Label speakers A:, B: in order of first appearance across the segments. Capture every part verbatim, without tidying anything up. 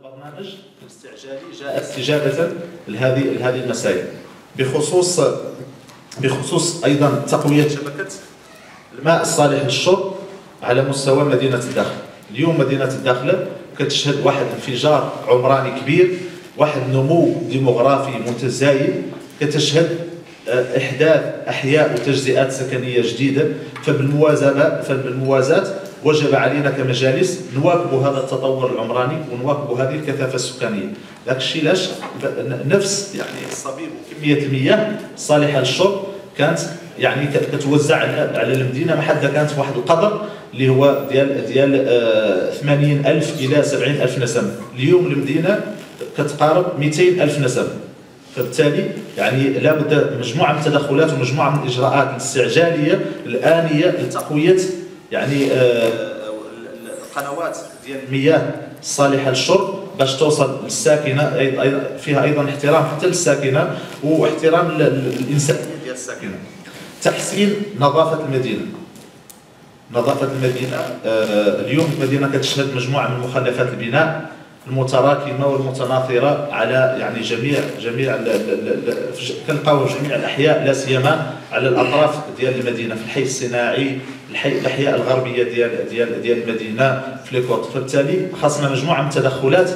A: البرنامج الاستعجالي جاء استجابة لهذه لهذه المسائل، بخصوص بخصوص أيضا تقوية شبكة الماء الصالح للشرب على مستوى مدينة الداخل. اليوم مدينة الداخل كتشهد واحد انفجار عمراني كبير، واحد نمو ديموغرافي متزايد، كتشهد إحداث أحياء وتجزئات سكنية جديدة. فبالموازنة فبالموازاة وجب علينا كمجالس نواكب هذا التطور العمراني ونواكب هذه الكثافة السكانية. ذاك الشيء لاش نفس يعني الصبيب وكمية المياه الصالحة للشرب كانت يعني كتوزع على المدينة، ما حدا كانت في واحد القدر اللي هو ديال ديال ثمانين ألف إلى سبعين ألف نسمة. اليوم المدينة كتقارب مئتين ألف نسمة. فبالتالي يعني لابد مجموعة من التدخلات ومجموعة من الإجراءات الاستعجالية الآنية لتقوية يعني القنوات ديال المياه الصالحة للشرب باش توصل للساكنة، فيها أيضا احترام حتى للساكنة واحترام الإنسانية ديال الساكنة. تحسين نظافة المدينة. نظافة المدينة اليوم المدينة كتشهد مجموعة من مخلفات البناء المتراكمة والمتناثرة على يعني جميع جميع كنلقاو جميع الأحياء، لا سيما على الأطراف ديال المدينة، في الحي الصناعي، الحي الأحياء الغربية ديال ديال ديال المدينة في ليكوت. فبالتالي خاصنا مجموعة من التدخلات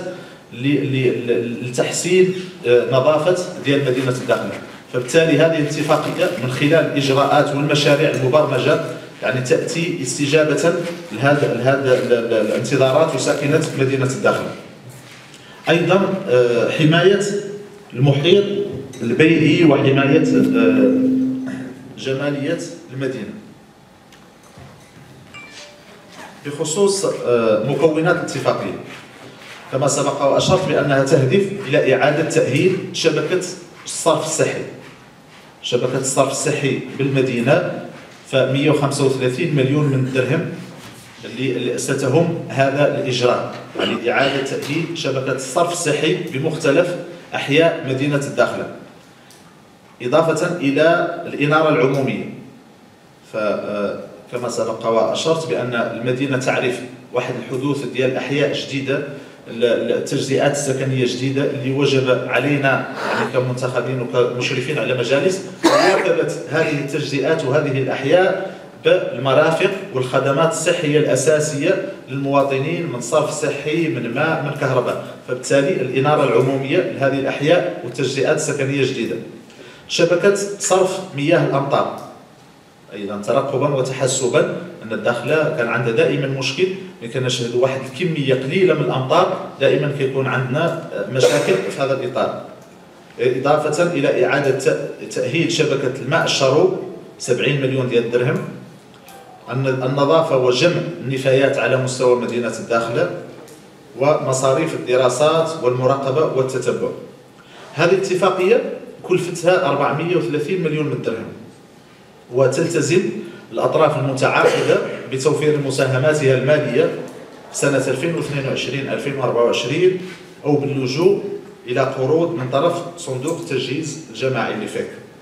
A: لتحسين نظافة ديال مدينة الداخل. فبالتالي هذه الاتفاقية من خلال الإجراءات والمشاريع المبرمجة يعني تأتي استجابة لهذا لهذا الانتظارات وساكنة مدينة الداخل. أيضا حماية المحيط البيئي وحماية جمالية المدينة. بخصوص مكونات الاتفاقية كما سبق وأشرت بأنها تهدف إلى إعادة تأهيل شبكة الصرف الصحي. شبكة الصرف الصحي بالمدينة ف مئة وخمسة وثلاثين مليون من الدرهم اللي ستهم هذا الإجراء، يعني إعادة تأهيل شبكة الصرف الصحي بمختلف أحياء مدينة الداخلة، إضافة إلى الإنارة العمومية. فكما سبق وأشرت بأن المدينة تعرف واحد الحدوث ديال أحياء جديدة، التجزئات السكنية جديدة اللي وجب علينا يعني كمنتخبين وكمشرفين على مجالس مواكبة هذه التجزئات وهذه الأحياء بالمرافق والخدمات الصحية الأساسية للمواطنين، من صرف صحي، من ماء، من كهرباء. فبالتالي الإنارة العمومية لهذه الأحياء والتجزئات السكنية جديدة. شبكة صرف مياه الأمطار أيضا ترقبا وتحسبا، أن الداخلة كان عندها دائما مشكل، كنا نشهدوا واحد الكمية قليلة من الأمطار، دائما كيكون عندنا مشاكل في هذا الإطار. إضافة إلى إعادة تأهيل شبكة الماء الشروب سبعين مليون ديال الدرهم. النظافة وجمع النفايات على مستوى مدينة الداخلة، ومصاريف الدراسات والمراقبة والتتبع. هذه الاتفاقية كلفتها أربعمئة وثلاثين مليون من الدرهم، وتلتزم الأطراف المتعاقدة بتوفير مساهماتها المالية سنة ألفين واثنين وعشرين ألفين وأربعة وعشرين أو باللجوء إلى قروض من طرف صندوق التجهيز الجماعي لفيك.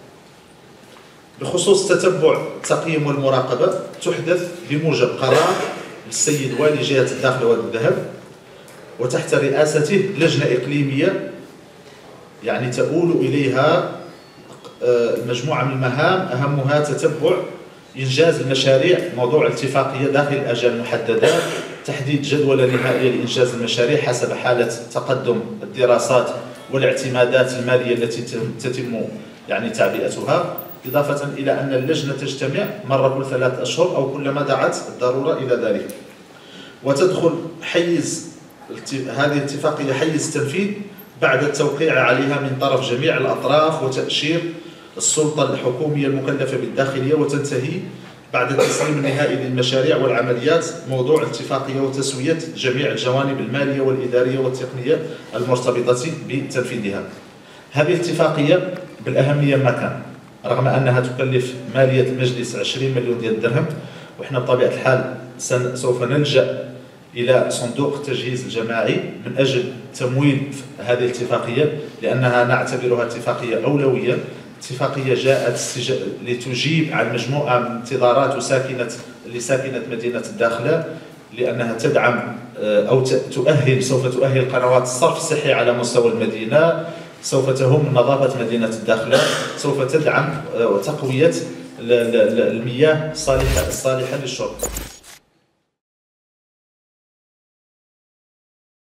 A: بخصوص تتبع التقييم والمراقبة، تحدث بموجب قرار السيد والي جهة الداخل وادي الذهب، وتحت رئاسته لجنة إقليمية يعني تؤول إليها مجموعة من المهام، أهمها تتبع إنجاز المشاريع، موضوع الاتفاقية داخل الأجال المحددة، تحديد جدولة نهائية لإنجاز المشاريع حسب حالة تقدم الدراسات والاعتمادات المالية التي تتم يعني تعبئتها، إضافة إلى أن اللجنة تجتمع مرة كل ثلاث أشهر أو كلما دعت الضرورة إلى ذلك. وتدخل حيز هذه الاتفاقية حيز تنفيذ بعد التوقيع عليها من طرف جميع الأطراف وتأشير السلطة الحكومية المكلفة بالداخلية، وتنتهي بعد التسليم النهائي للمشاريع والعمليات موضوع الاتفاقية وتسوية جميع الجوانب المالية والإدارية والتقنية المرتبطة بتنفيذها. هذه الاتفاقية بالأهمية ما كان، رغم أنها تكلف مالية المجلس عشرين مليون ديال الدرهم، وإحنا بطبيعة الحال سوف نلجأ إلى صندوق التجهيز الجماعي من أجل تمويل هذه الاتفاقية، لأنها نعتبرها اتفاقية أولوية، اتفاقية جاءت لتجيب عن مجموعة من انتظارات وساكنة لساكنة مدينة الداخلة لأنها تدعم أو تؤهل سوف تؤهل قنوات الصرف الصحي على مستوى المدينة، سوف تهم نظافة مدينة الداخلة، سوف تدعم تقوية المياه الصالحة الصالحة للشرب.